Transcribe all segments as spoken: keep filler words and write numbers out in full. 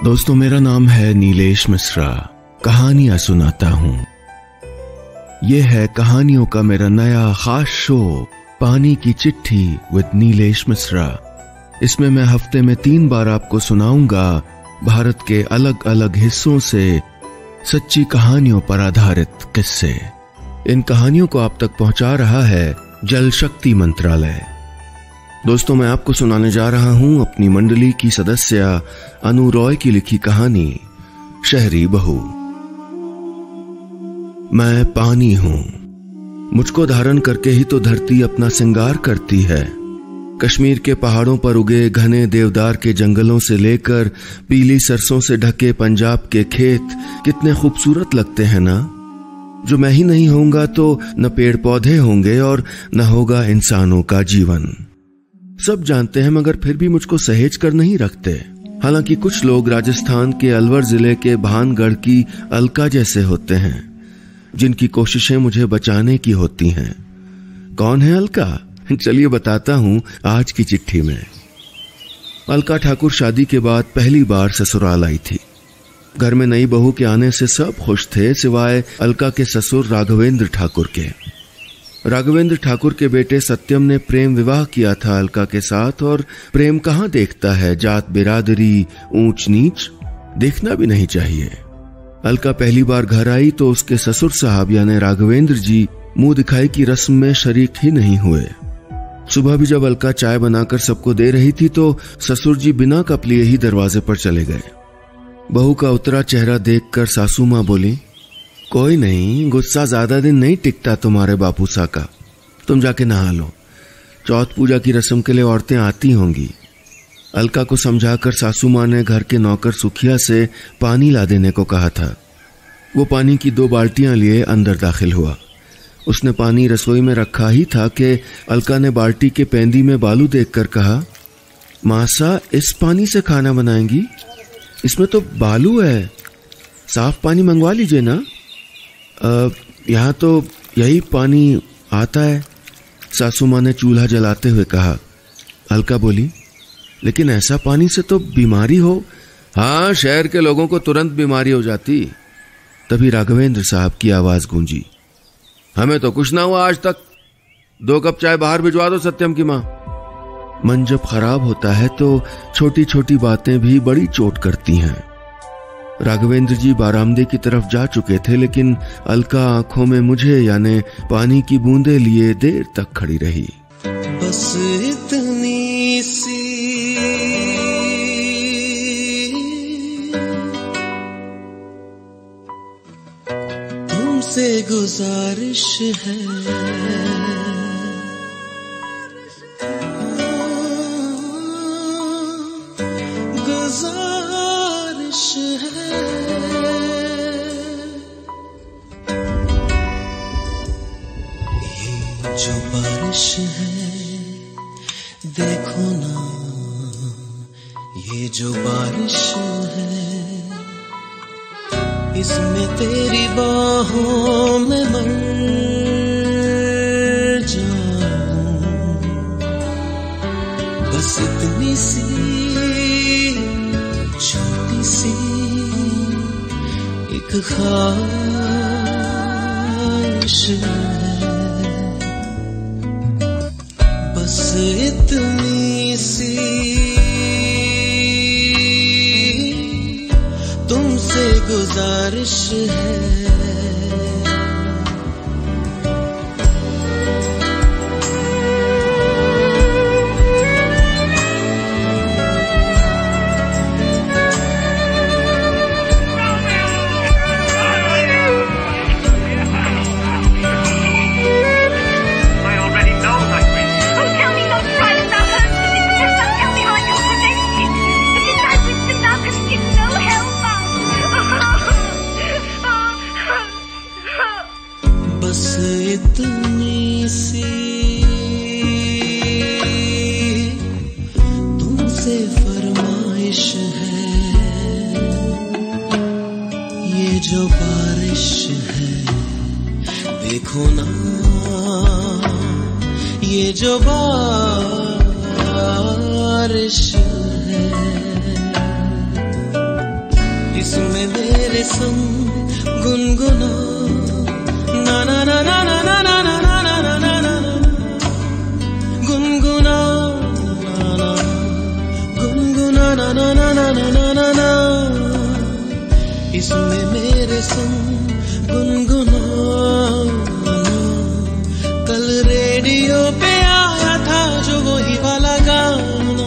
दोस्तों, मेरा नाम है नीलेश मिश्रा। कहानियां सुनाता हूं। यह है कहानियों का मेरा नया खास शो, पानी की चिट्ठी विद नीलेश मिश्रा। इसमें मैं हफ्ते में तीन बार आपको सुनाऊंगा भारत के अलग अलग हिस्सों से सच्ची कहानियों पर आधारित किस्से। इन कहानियों को आप तक पहुंचा रहा है जल शक्ति मंत्रालय। दोस्तों, मैं आपको सुनाने जा रहा हूं अपनी मंडली की सदस्य अनु रॉय की लिखी कहानी शहरी बहू। मैं पानी हूं, मुझको धारण करके ही तो धरती अपना श्रृंगार करती है। कश्मीर के पहाड़ों पर उगे घने देवदार के जंगलों से लेकर पीली सरसों से ढके पंजाब के खेत कितने खूबसूरत लगते हैं ना। जो मैं ही नहीं होऊंगा तो न पेड़ पौधे होंगे और न होगा इंसानों का जीवन। सब जानते हैं, मगर फिर भी मुझको सहेज कर नहीं रखते। हालांकि कुछ लोग राजस्थान के अलवर जिले के भानगढ़ की अलका जैसे होते हैं, जिनकी कोशिशें मुझे बचाने की होती हैं। कौन है अलका? चलिए बताता हूं आज की चिट्ठी में। अलका ठाकुर शादी के बाद पहली बार ससुराल आई थी। घर में नई बहू के आने से सब खुश थे, सिवाय अलका के ससुर राघवेंद्र ठाकुर के। राघवेंद्र ठाकुर के बेटे सत्यम ने प्रेम विवाह किया था अलका के साथ, और प्रेम कहां देखता है जात बिरादरी, ऊंच नीच। देखना भी नहीं चाहिए। अलका पहली बार घर आई तो उसके ससुर साहब यानी राघवेंद्र जी मुंह दिखाई की रस्म में शरीक ही नहीं हुए। सुबह भी जब अलका चाय बनाकर सबको दे रही थी तो ससुर जी बिना कप लिए ही दरवाजे पर चले गए। बहू का उतरा चेहरा देखकर सासू मां बोली, कोई नहीं, गुस्सा ज्यादा दिन नहीं टिकता तुम्हारे बापू सा का। तुम जाके नहा लो। चौथ पूजा की रस्म के लिए औरतें आती होंगी। अलका को समझाकर सासू मां ने घर के नौकर सुखिया से पानी ला देने को कहा था। वो पानी की दो बाल्टियां लिए अंदर दाखिल हुआ। उसने पानी रसोई में रखा ही था कि अलका ने बाल्टी के पेंदी में बालू देखकर कहा, मासा इस पानी से खाना बनाएंगी? इसमें तो बालू है, साफ पानी मंगवा लीजिए ना। यहाँ तो यही पानी आता है, सासू मां ने चूल्हा जलाते हुए कहा। अलका बोली, लेकिन ऐसा पानी से तो बीमारी हो। हाँ, शहर के लोगों को तुरंत बीमारी हो जाती। तभी राघवेंद्र साहब की आवाज गूंजी, हमें तो कुछ ना हुआ आज तक। दो कप चाय बाहर भिजवा दो सत्यम की मां। मन जब खराब होता है तो छोटी छोटी बातें भी बड़ी चोट करती हैं। राघवेंद्र जी बारामदे की तरफ जा चुके थे, लेकिन अलका आंखों में मुझे यानी पानी की बूंदें लिए देर तक खड़ी रही। बस इतनी सी तुमसे गुजारिश है, गुजारिश है। ये जो बारिश है देखो ना, ये जो बारिश है, इसमें तेरी बाहों में मर जाऊं। बस इतनी सी छोटी सी एक ख्वाहिश है, बस इतनी सी तुमसे गुजारिश है। बस इतनी सी तुमसे फरमाइश है, ये जो बारिश है देखो ना, ये जो बारिश है। मेरे संग गुनगुना ना ना ना ना ना ना ना ना ना ना ना ना गुनगुना गुनगुना ना ना ना ना ना ना ना ना इसमें मेरे संग गुनगुना। कल रेडियो पे आया था जो वही वाला गाना,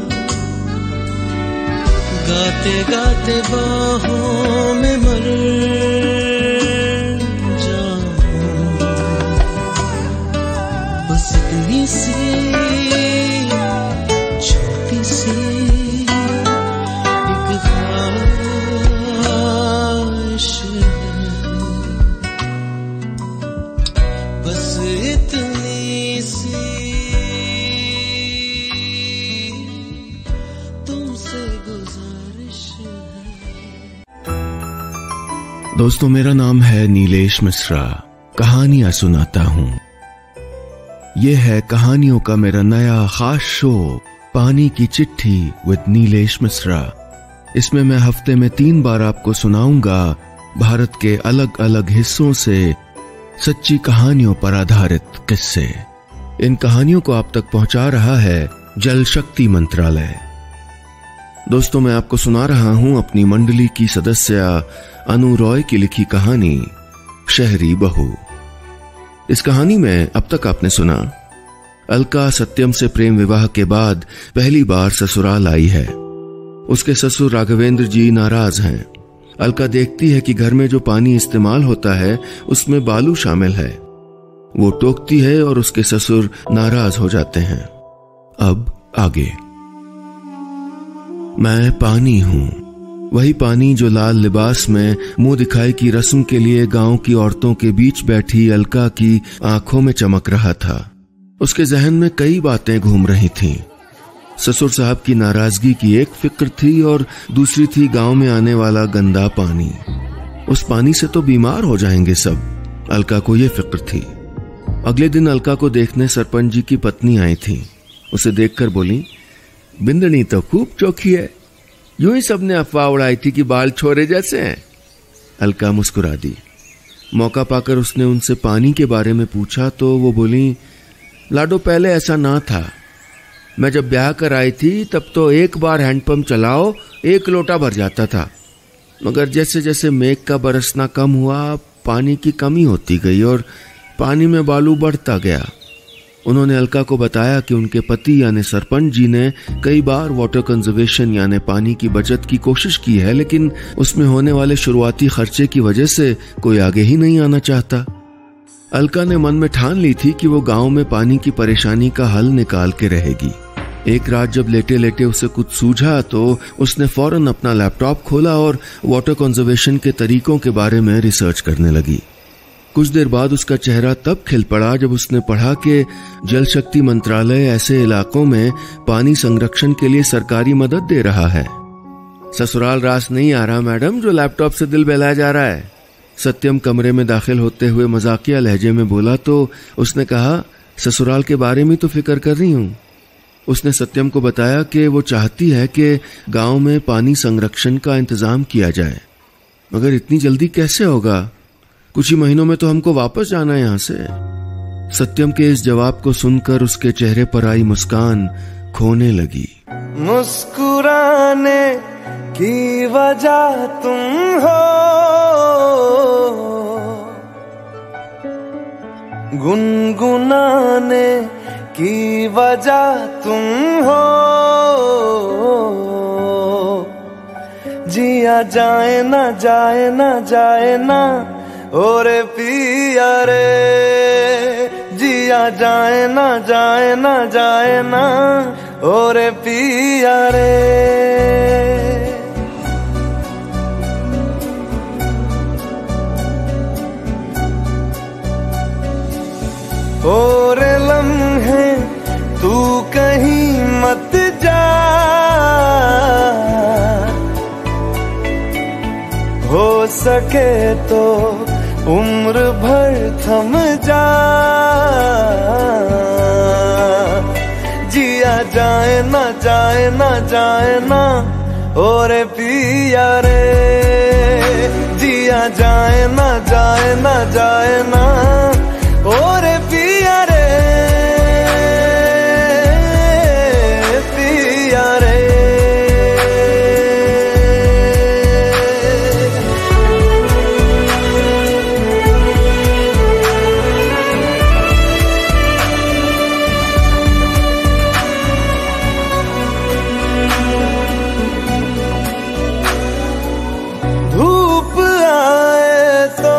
गाते गाते बाहों में मर जाऊं, बस इतनी सी छोटी सी एक ख्वाहिश है, बस इतनी सी तुमसे गुजारिश है। दोस्तों, मेरा नाम है नीलेश मिश्रा। कहानियां सुनाता हूं। यह है कहानियों का मेरा नया खास शो, पानी की चिट्ठी विद नीलेश मिश्रा। इसमें मैं हफ्ते में तीन बार आपको सुनाऊंगा भारत के अलग अलग हिस्सों से सच्ची कहानियों पर आधारित किस्से। इन कहानियों को आप तक पहुंचा रहा है जल शक्ति मंत्रालय। दोस्तों, मैं आपको सुना रहा हूं अपनी मंडली की सदस्य अनु रॉय की लिखी कहानी शहरी बहू। इस कहानी में अब तक आपने सुना, अलका सत्यम से प्रेम विवाह के बाद पहली बार ससुराल आई है। उसके ससुर राघवेंद्र जी नाराज हैं। अलका देखती है कि घर में जो पानी इस्तेमाल होता है उसमें बालू शामिल है। वो टोकती है और उसके ससुर नाराज हो जाते हैं। अब आगे। मैं पानी हूं, वही पानी जो लाल लिबास में मुंह दिखाई की रस्म के लिए गांव की औरतों के बीच बैठी अलका की आंखों में चमक रहा था। उसके जहन में कई बातें घूम रही थीं। ससुर साहब की नाराजगी की एक फिक्र थी और दूसरी थी गांव में आने वाला गंदा पानी। उस पानी से तो बीमार हो जाएंगे सब, अलका को यह फिक्र थी। अगले दिन अलका को देखने सरपंच जी की पत्नी आई थी। उसे देखकर बोली, बिंदनी तो खूब चौखी है, यूं ही सबने अफवाह उड़ाई थी कि बाल छोरे जैसे हैं। अलका मुस्कुरा दी। मौका पाकर उसने उनसे पानी के बारे में पूछा तो वो बोली, लाडो पहले ऐसा ना था। मैं जब ब्याह कर आई थी तब तो एक बार हैंडपंप चलाओ एक लोटा भर जाता था, मगर जैसे जैसे मेघ का बरसना कम हुआ पानी की कमी होती गई और पानी में बालू बढ़ता गया। उन्होंने अलका को बताया कि उनके पति यानी सरपंच जी ने कई बार वाटर कंजर्वेशन यानी पानी की बचत की कोशिश की है, लेकिन उसमें होने वाले शुरुआती खर्चे की वजह से कोई आगे ही नहीं आना चाहता। अलका ने मन में ठान ली थी कि वो गांव में पानी की परेशानी का हल निकाल के रहेगी। एक रात जब लेटे लेटे उसे कुछ सूझा तो उसने फौरन अपना लैपटॉप खोला और वाटर कंजर्वेशन के तरीकों के बारे में रिसर्च करने लगी। कुछ देर बाद उसका चेहरा तब खिल पड़ा जब उसने पढ़ा कि जल शक्ति मंत्रालय ऐसे इलाकों में पानी संरक्षण के लिए सरकारी मदद दे रहा है। ससुराल रास नहीं आ रहा मैडम जो लैपटॉप से दिल बहलाया जा रहा है, सत्यम कमरे में दाखिल होते हुए मजाकिया लहजे में बोला तो उसने कहा, ससुराल के बारे में तो फिक्र कर रही हूं। उसने सत्यम को बताया कि वो चाहती है कि गांव में पानी संरक्षण का इंतजाम किया जाए, मगर इतनी जल्दी कैसे होगा, कुछ ही महीनों में तो हमको वापस जाना है यहां से। सत्यम के इस जवाब को सुनकर उसके चेहरे पर आई मुस्कान खोने लगी। मुस्कुराने की वजह तुम हो, गुनगुनाने की वजह तुम हो, जिया जाए ना जाए ना जाए ना ओरे पिया रे, जिया जाए ना जाए ना जाए ना ओरे पिया रे। ओरे लम्हे तू कहीं मत जा, हो सके तो उम्र भर थम जा, जिया जाए ना जाए ना जाए ना ओरे पिया रे। जिया जाए ना जाए ना जाए ना ओ रे पिया रे पिया रे। धूप आए तो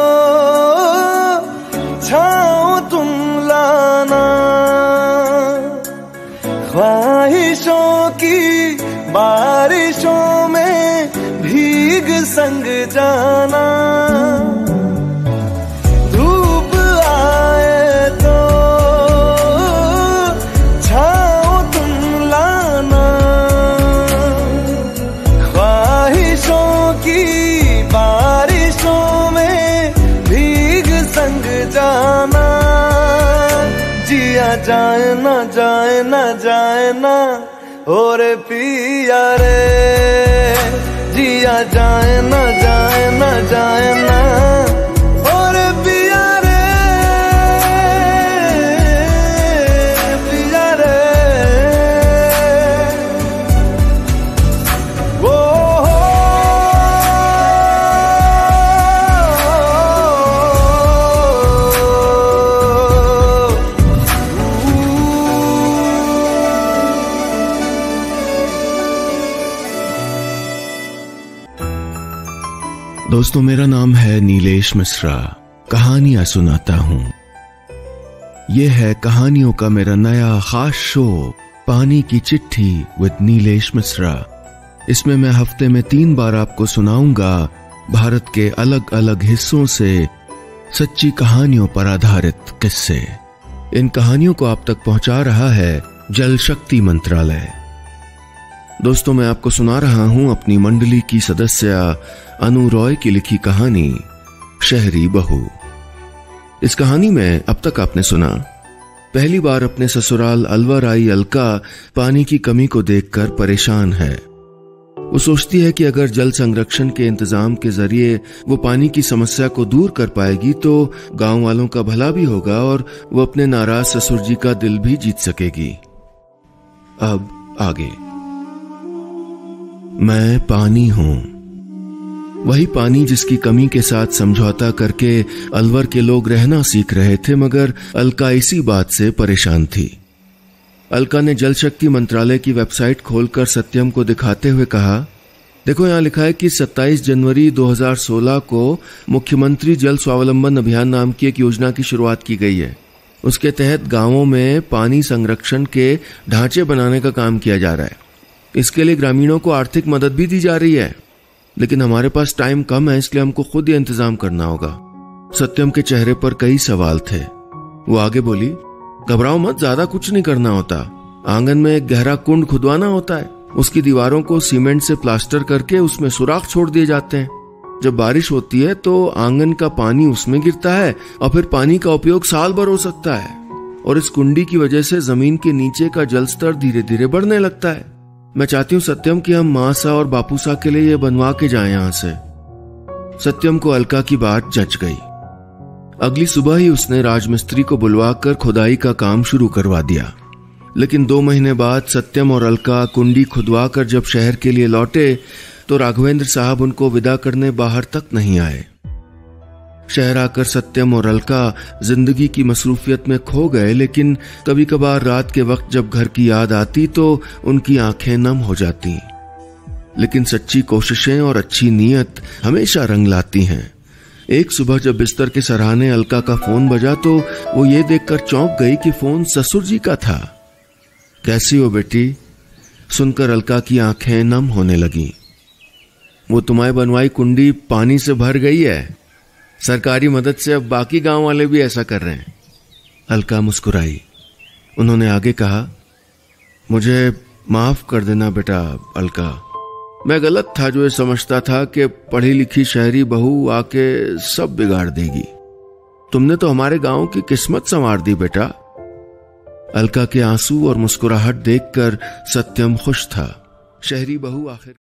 छाओ तुम लाना, ख्वाहिशों की बारिशों में भीग संग जाना। धूप आए तो छाओ तुम लाना, ख्वाहिशों की बारिशों में भीग संग जाना। जिया जाए ना जाए ना जाए ना ओ रे पिया रे, जिया जाए ना जाए ना जाए ना ओ रे पिया रे पिया रे। ओ दोस्तों, मेरा नाम है नीलेश मिश्रा। कहानियां सुनाता हूं। यह है कहानियों का मेरा नया खास शो पानी की चिट्ठी विद नीलेश मिश्रा। इसमें मैं हफ्ते में तीन बार आपको सुनाऊंगा भारत के अलग अलग हिस्सों से सच्ची कहानियों पर आधारित किस्से। इन कहानियों को आप तक पहुंचा रहा है जल शक्ति मंत्रालय। दोस्तों, मैं आपको सुना रहा हूं अपनी मंडली की सदस्य अनु रॉय की लिखी कहानी शहरी बहू। इस कहानी में अब तक आपने सुना, पहली बार अपने ससुराल अलवर आई अलका पानी की कमी को देखकर परेशान है। वो सोचती है कि अगर जल संरक्षण के इंतजाम के जरिए वो पानी की समस्या को दूर कर पाएगी तो गांव वालों का भला भी होगा और वो अपने नाराज ससुर जी का दिल भी जीत सकेगी। अब आगे। मैं पानी हूं, वही पानी जिसकी कमी के साथ समझौता करके अलवर के लोग रहना सीख रहे थे, मगर अलका इसी बात से परेशान थी। अलका ने जल शक्ति मंत्रालय की वेबसाइट खोलकर सत्यम को दिखाते हुए कहा, देखो यहां लिखा है कि सत्ताईस जनवरी दो हज़ार सोलह को मुख्यमंत्री जल स्वावलंबन अभियान नाम की एक योजना की शुरुआत की गई है। उसके तहत गांवों में पानी संरक्षण के ढांचे बनाने का काम किया जा रहा है। इसके लिए ग्रामीणों को आर्थिक मदद भी दी जा रही है, लेकिन हमारे पास टाइम कम है, इसलिए हमको खुद ही इंतजाम करना होगा। सत्यम के चेहरे पर कई सवाल थे। वो आगे बोली, घबराओ मत, ज्यादा कुछ नहीं करना होता। आंगन में एक गहरा कुंड खुदवाना होता है, उसकी दीवारों को सीमेंट से प्लास्टर करके उसमें सुराख छोड़ दिए जाते हैं। जब बारिश होती है तो आंगन का पानी उसमें गिरता है और फिर पानी का उपयोग साल भर हो सकता है। और इस कुंडी की वजह से जमीन के नीचे का जल स्तर धीरे धीरे बढ़ने लगता है। मैं चाहती हूँ सत्यम कि हम माँ सा और बापू सा के लिए ये बनवा के जाएं यहां से। सत्यम को अलका की बात जच गई। अगली सुबह ही उसने राजमिस्त्री को बुलवाकर खुदाई का काम शुरू करवा दिया। लेकिन दो महीने बाद सत्यम और अलका कुंडी खुदवा कर जब शहर के लिए लौटे तो राघवेंद्र साहब उनको विदा करने बाहर तक नहीं आए। शहर आकर सत्यम और अलका जिंदगी की मसरूफियत में खो गए, लेकिन कभी कभार रात के वक्त जब घर की याद आती तो उनकी आंखें नम हो जाती। लेकिन सच्ची कोशिशें और अच्छी नीयत हमेशा रंग लाती हैं। एक सुबह जब बिस्तर के सराहने अलका का फोन बजा तो वो ये देखकर चौंक गई कि फोन ससुर जी का था। कैसी हो बेटी? सुनकर अलका की आंखें नम होने लगी। वो तुम्हारी बनवाई कुंडी पानी से भर गई है। सरकारी मदद से अब बाकी गांव वाले भी ऐसा कर रहे हैं। अलका मुस्कुराई। उन्होंने आगे कहा, मुझे माफ कर देना बेटा अलका, मैं गलत था जो ये समझता था कि पढ़ी लिखी शहरी बहू आके सब बिगाड़ देगी। तुमने तो हमारे गांव की किस्मत संवार दी बेटा। अलका के आंसू और मुस्कुराहट देखकर सत्यम खुश था। शहरी बहू आखिर